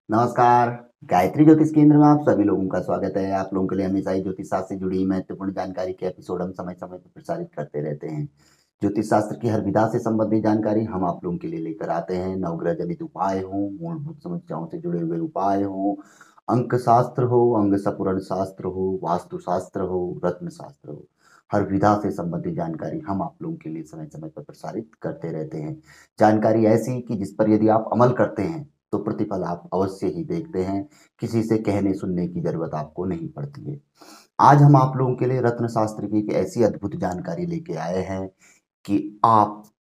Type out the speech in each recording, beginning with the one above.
नमस्कार। गायत्री ज्योतिष केंद्र में आप सभी लोगों का स्वागत है। आप लोगों के लिए हमेशा ही ज्योतिष शास्त्र से जुड़ी महत्वपूर्ण जानकारी के एपिसोड हम समय समय पर प्रसारित करते रहते हैं। ज्योतिष शास्त्र की हर विधा से संबंधित जानकारी हम आप लोगों के लिए लेकर आते हैं। नवग्रह जनित उपाय हो, मूलभूत समस्याओं से जुड़े हुए उपाय हो, अंक शास्त्र हो, अंग सपुरण शास्त्र हो, वास्तु शास्त्र हो, रत्न शास्त्र हो, हर विधा से संबंधित जानकारी हम आप लोगों के लिए समय समय पर प्रसारित करते रहते हैं। जानकारी ऐसी कि जिस पर यदि आप अमल करते हैं तो प्रतिफल आप अवश्य ही देखते हैं। किसी से कहने सुनने की जरूरत आपको नहीं पड़ती है। आज हम आप लोगों के लिए रत्न शास्त्र की एक ऐसी अद्भुत जानकारी लेके आए हैं कि आप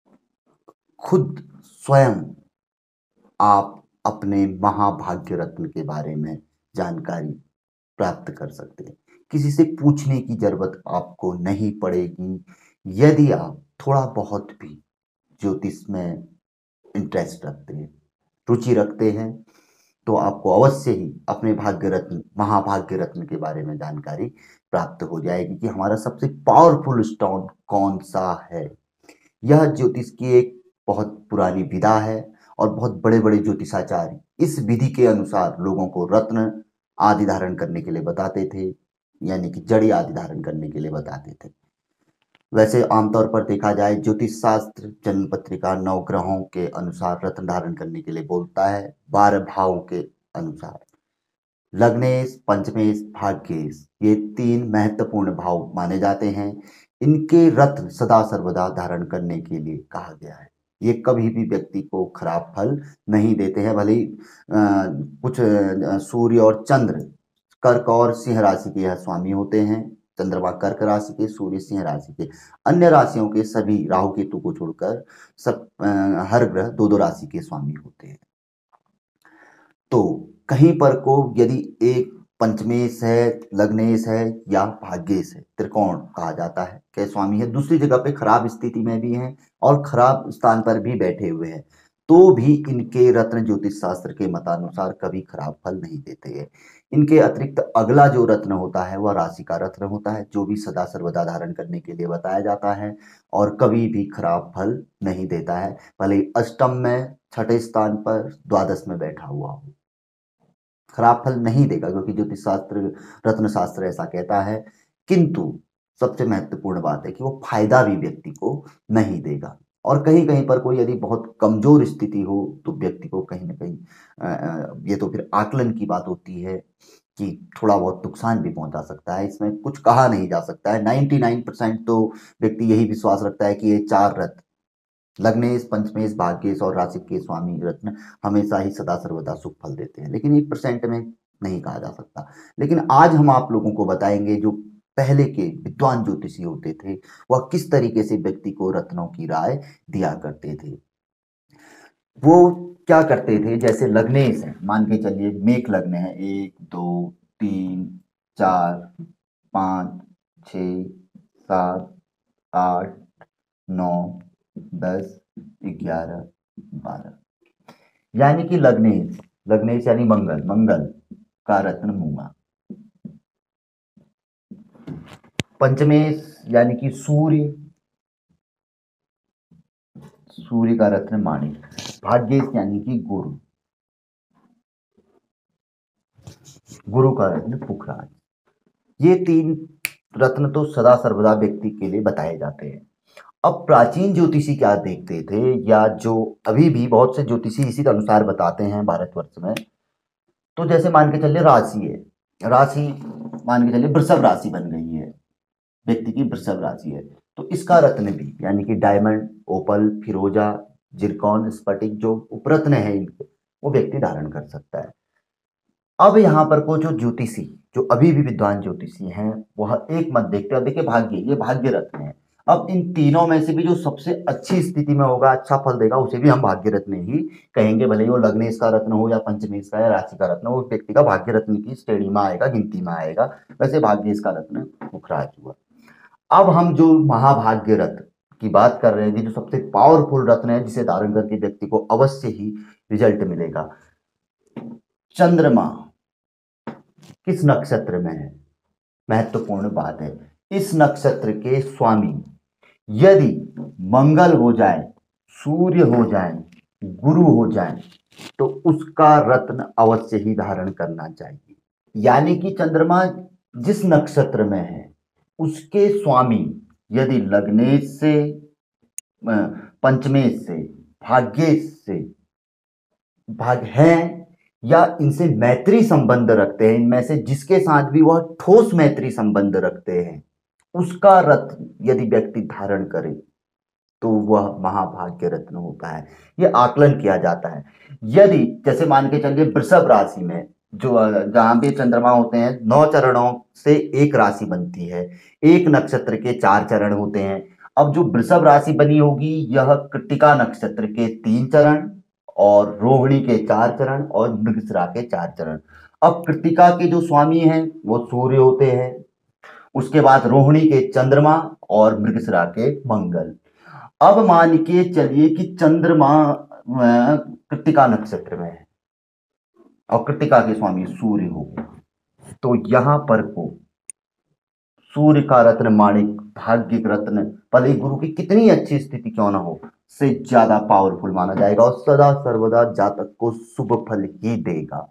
खुद स्वयं आप अपने महाभाग्य रत्न के बारे में जानकारी प्राप्त कर सकते हैं। किसी से पूछने की जरूरत आपको नहीं पड़ेगी। यदि आप थोड़ा बहुत भी ज्योतिष में इंटरेस्ट रखते हैं, रुचि रखते हैं, तो आपको अवश्य ही अपने भाग्य रत्न महाभाग्य रत्न के बारे में जानकारी प्राप्त हो जाएगी कि हमारा सबसे पावरफुल स्टोन कौन सा है। यह ज्योतिष की एक बहुत पुरानी विधा है और बहुत बड़े बड़े ज्योतिषाचार्य इस विधि के अनुसार लोगों को रत्न आदि धारण करने के लिए बताते थे, यानी कि जड़ी आदि धारण करने के लिए बताते थे। वैसे आमतौर पर देखा जाए ज्योतिष शास्त्र जन्म पत्रिका नवग्रहों के अनुसार रत्न धारण करने के लिए बोलता है। 12 भावों के अनुसार लग्नेश, पंचमेश, भाग्येश, ये 3 महत्वपूर्ण भाव माने जाते हैं। इनके रत्न सदा सर्वदा धारण करने के लिए कहा गया है। ये कभी भी व्यक्ति को खराब फल नहीं देते हैं। भले ही कुछ सूर्य और चंद्र कर्क और सिंह राशि के यह स्वामी होते हैं। चंद्रमा कर्क राशि के, सूर्य सिंह राशि के। अन्य राशियों के सभी राहु केतु को छोड़कर सब हर ग्रह दो दो राशि के स्वामी होते हैं। तो कहीं पर को यदि एक पंचमेश है, लग्नेश है या भाग्येश है, त्रिकोण कहा जाता है, के स्वामी है, दूसरी जगह पे खराब स्थिति में भी हैं और खराब स्थान पर भी बैठे हुए हैं, तो भी इनके रत्न ज्योतिष शास्त्र के मतानुसार कभी खराब फल नहीं देते हैं। इनके अतिरिक्त अगला जो रत्न होता है वह राशि का रत्न होता है, जो भी सदा सर्वदा धारण करने के लिए बताया जाता है और कभी भी खराब फल नहीं देता है। भले ही अष्टम में, छठे स्थान पर, द्वादश में बैठा हुआ हो, खराब फल नहीं देगा, क्योंकि ज्योतिष शास्त्र रत्न शास्त्र ऐसा कहता है। किंतु सबसे महत्वपूर्ण बात है कि वो फायदा भी व्यक्ति को नहीं देगा। और कहीं कहीं पर कोई यदि बहुत कमजोर स्थिति हो तो व्यक्ति को कहीं ना कहीं ये तो फिर आकलन की बात होती है कि थोड़ा बहुत नुकसान भी पहुंचा सकता है। इसमें कुछ कहा नहीं जा सकता है। 99% तो व्यक्ति यही विश्वास रखता है कि ये 4 रत्न लग्नेश, पंचमेश, भाग्येश और राशि के स्वामी रत्न हमेशा ही सदा सर्वदा शुभ फल देते हैं, लेकिन 1% में नहीं कहा जा सकता। लेकिन आज हम आप लोगों को बताएंगे जो पहले के विद्वान ज्योतिषी होते थे वह किस तरीके से व्यक्ति को रत्नों की राय दिया करते थे। वो क्या करते थे, जैसे लग्नेश है, मान के चलिए मेष लग्न है, 1 2 3 4 5 6 7 8 9 10 11 12, यानी कि लग्नेश, लग्नेश यानी मंगल, मंगल का रत्न मूंगा। पंचमेश यानी कि सूर्य, सूर्य का रत्न माणिक। भाग्येश यानी कि गुरु, गुरु का रत्न पुखराज। ये 3 रत्न तो सदा सर्वदा व्यक्ति के लिए बताए जाते हैं। अब प्राचीन ज्योतिषी क्या देखते थे, या जो अभी भी बहुत से ज्योतिषी इसी के अनुसार बताते हैं भारतवर्ष में, तो जैसे मान के चलिए राशि है, राशि मान के चलिए वृषभ राशि बन गई है, व्यक्ति की वृषभ राशि है, तो इसका रत्न भी यानी कि डायमंड, ओपल, फिरोजा, जिरकॉन, स्फटिक जो उपरत्न है इनके, वो व्यक्ति धारण कर सकता है। अब यहाँ पर को जो ज्योतिषी, जो अभी भी विद्वान ज्योतिषी हैं, वह एक मत देखते हैं। देखिए भाग्य, ये भाग्य रत्न है। अब इन तीनों में से भी जो सबसे अच्छी स्थिति में होगा, अच्छा फल देगा, उसे भी हम भाग्य रत्न ही कहेंगे। भले ही वो लग्नेश का रत्न हो या पंचमेश का या राशि का रत्न हो, उस व्यक्ति का भाग्य रत्न की श्रेणी में आएगा, गिनती में आएगा। वैसे भाग्येश का रत्न पुखराज हुआ। अब हम जो महाभाग्य रत्न की बात कर रहे हैं, जो सबसे पावरफुल रत्न है, जिसे धारण करके व्यक्ति को अवश्य ही रिजल्ट मिलेगा। चंद्रमा किस नक्षत्र में है, महत्वपूर्ण बात है। इस नक्षत्र के स्वामी यदि मंगल हो जाए, सूर्य हो जाए, गुरु हो जाए, तो उसका रत्न अवश्य ही धारण करना चाहिए। यानी कि चंद्रमा जिस नक्षत्र में है उसके स्वामी यदि लग्नेश से, पंचमेश से, भाग्येश से भाग हैं या इनसे मैत्री संबंध रखते हैं, इनमें से जिसके साथ भी वह ठोस मैत्री संबंध रखते हैं, उसका रत्न यदि व्यक्ति धारण करे तो वह महाभाग्य रत्न होता है। यह आकलन किया जाता है। यदि जैसे मान के चलिए वृषभ राशि में जो जहां भी चंद्रमा होते हैं 9 चरणों से एक राशि बनती है, एक नक्षत्र के 4 चरण होते हैं। अब जो वृषभ राशि बनी होगी यह कृत्तिका नक्षत्र के 3 चरण और रोहिणी के 4 चरण और मृगशिरा के 4 चरण। अब कृत्तिका के जो स्वामी हैं वो सूर्य होते हैं, उसके बाद रोहिणी के चंद्रमा और मृगशिरा के मंगल। अब मान के चलिए कि चंद्रमा कृत्तिका नक्षत्र में है और कृत्तिका के स्वामी सूर्य हो, तो यहां पर को सूर्य का रत्न माणिक भाग्य रत्न भले गुरु की कितनी अच्छी स्थिति क्यों ना हो से ज्यादा पावरफुल माना जाएगा और सदा सर्वदा जातक को शुभ फल ही देगा।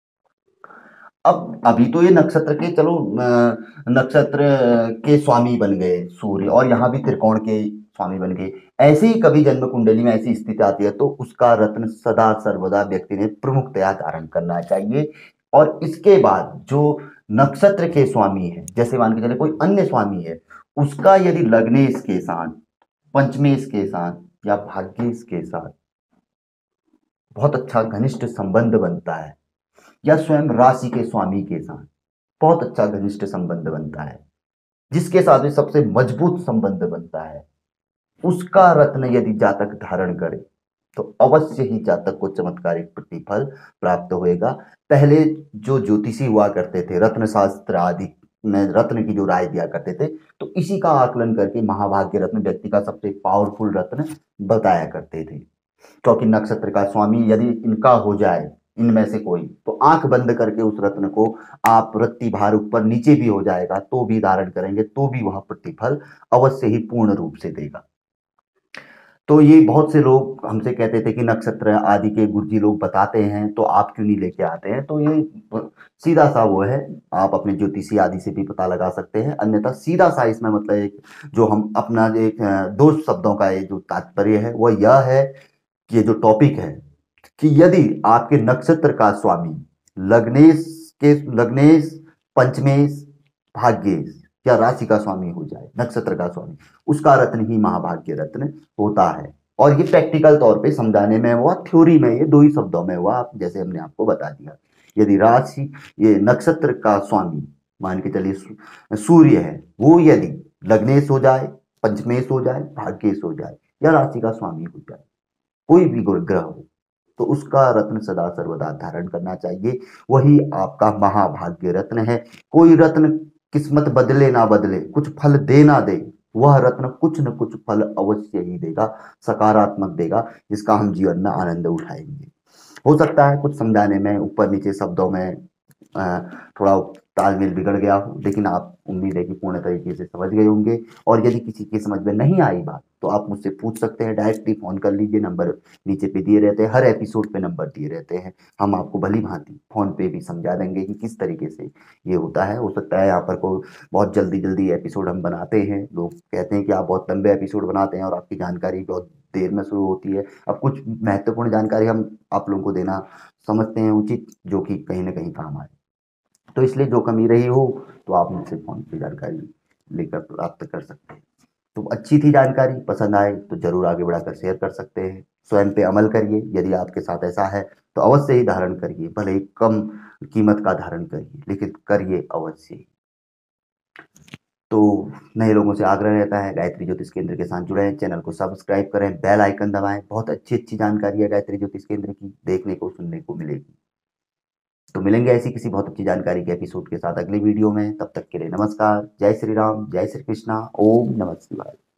अब अभी तो ये नक्षत्र के चलो नक्षत्र के स्वामी बन गए सूर्य और यहाँ भी त्रिकोण के स्वामी बन गए। ऐसे ही कभी जन्म कुंडली में ऐसी स्थिति आती है तो उसका रत्न सदा सर्वदा व्यक्ति ने प्रमुखतया धारण करना चाहिए। और इसके बाद जो नक्षत्र के स्वामी है, जैसे मान के चले कोई अन्य स्वामी है, उसका यदि लग्नेश के साथ, पंचमेश के साथ या भाग्येश के साथ बहुत अच्छा घनिष्ठ संबंध बनता है या स्वयं राशि के स्वामी के साथ बहुत अच्छा घनिष्ठ संबंध बनता है, जिसके साथ भी सबसे मजबूत संबंध बनता है, उसका रत्न यदि जातक धारण करे तो अवश्य ही जातक को चमत्कारिक प्रतिफल प्राप्त होएगा। पहले जो ज्योतिषी हुआ करते थे रत्न शास्त्र आदि में रत्न की जो राय दिया करते थे, तो इसी का आकलन करके महाभाग्य रत्न व्यक्ति का सबसे पावरफुल रत्न बताया करते थे। क्योंकि नक्षत्र का स्वामी यदि इनका हो जाए, इनमें से कोई, तो आंख बंद करके उस रत्न को आप रत्ती भार ऊपर नीचे भी हो जाएगा तो भी धारण करेंगे तो भी वह प्रतिफल अवश्य ही पूर्ण रूप से देगा। तो ये बहुत से लोग हमसे कहते थे कि नक्षत्र आदि के गुरुजी लोग बताते हैं तो आप क्यों नहीं लेके आते हैं, तो ये सीधा सा वो है, आप अपने ज्योतिषी आदि से भी पता लगा सकते हैं। अन्यथा सीधा सा इसमें मतलब एक जो हम अपना एक 2 शब्दों का ये जो तात्पर्य है वह यह है कि ये जो टॉपिक है कि यदि आपके नक्षत्र का स्वामी लग्नेश, पंचमेश, भाग्येश या राशि का स्वामी हो जाए, नक्षत्र का स्वामी, उसका रत्न ही महाभाग्य रत्न होता है। और ये प्रैक्टिकल तौर पे समझाने में हुआ, थ्योरी में ये 2 ही शब्दों में हुआ, जैसे हमने आपको बता दिया। यदि राशि ये नक्षत्र का स्वामी मान के चलिए सूर्य है, वो यदि लग्नेश हो जाए, पंचमेश हो जाए, भाग्येश हो जाए या राशि का स्वामी हो जाए, कोई भी ग्रह हो, तो उसका रत्न सदा सर्वदा धारण करना चाहिए। वही आपका महाभाग्य रत्न है। कोई रत्न किस्मत बदले ना बदले, कुछ फल दे ना दे, वह रत्न कुछ न कुछ फल अवश्य ही देगा, सकारात्मक देगा, जिसका हम जीवन में आनंद उठाएंगे। हो सकता है कुछ समझाने में ऊपर नीचे शब्दों में थोड़ा तालमेल बिगड़ गया हो, लेकिन आप उम्मीद है कि पूर्ण तरीके से समझ गए होंगे। और यदि किसी की समझ में नहीं आई बात तो आप मुझसे पूछ सकते हैं, डायरेक्टली फोन कर लीजिए, नंबर नीचे पे दिए रहते हैं, हर एपिसोड पे नंबर दिए रहते हैं। हम आपको भली भांति फोन पे भी समझा देंगे कि किस तरीके से ये होता है। हो सकता है यहाँ पर को बहुत जल्दी जल्दी एपिसोड हम बनाते हैं, लोग कहते हैं कि आप बहुत लंबे एपिसोड बनाते हैं और आपकी जानकारी बहुत देर में शुरू होती है। अब कुछ महत्वपूर्ण जानकारी हम आप लोगों को देना समझते हैं उचित, जो कि कहीं ना कहीं काम आए, तो इसलिए जो कमी रही हो तो आप मुझसे फोन पे जानकारी लेकर प्राप्त कर सकते हैं। तो अच्छी थी जानकारी, पसंद आए तो जरूर आगे बढ़ाकर शेयर कर सकते हैं। स्वयं पे अमल करिए, यदि आपके साथ ऐसा है तो अवश्य ही धारण करिए, भले ही कम कीमत का धारण करिए, लेकिन करिए अवश्य ही। तो नए लोगों से आग्रह रहता है गायत्री ज्योतिष केंद्र के साथ जुड़े, चैनल को सब्सक्राइब करें, बेल आइकन दबाएं। बहुत अच्छी अच्छी जानकारी है गायत्री ज्योतिष केंद्र की, देखने को सुनने को मिलेगी। तो मिलेंगे ऐसी किसी बहुत अच्छी जानकारी के एपिसोड के साथ अगले वीडियो में। तब तक के लिए नमस्कार, जय श्री राम, जय श्री कृष्णा, ओम नमः शिवाय।